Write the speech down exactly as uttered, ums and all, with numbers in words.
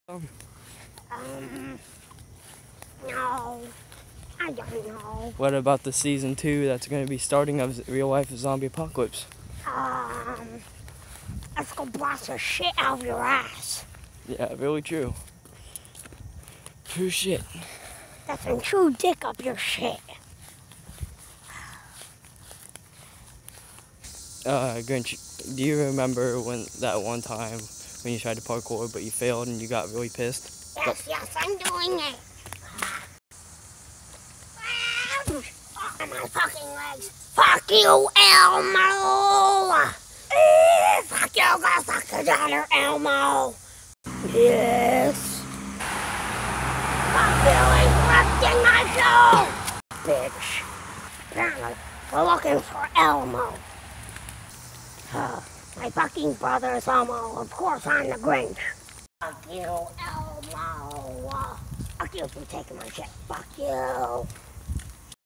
Um, no, I don't know. what about the season two that's going to be starting of Real Life Zombie Apocalypse? Um, let's go blast the shit out of your ass. Yeah, really true. True shit. That's some true dick up your shit. Uh, Grinch, do you remember when that one time when you tried to parkour but you failed and you got really pissed? Yes, yes, I'm doing it. Oh, my fucking legs. Fuck you, Elmo. Eh, fuck you, go suck your daughter, Elmo. Yes. Fuck you, interrupting my show. Bitch. Apparently, we're looking for Elmo. Uh, my fucking brother is Elmo. Of course, I'm the Grinch. Fuck you, Elmo. Fuck you for taking my shit. Fuck you.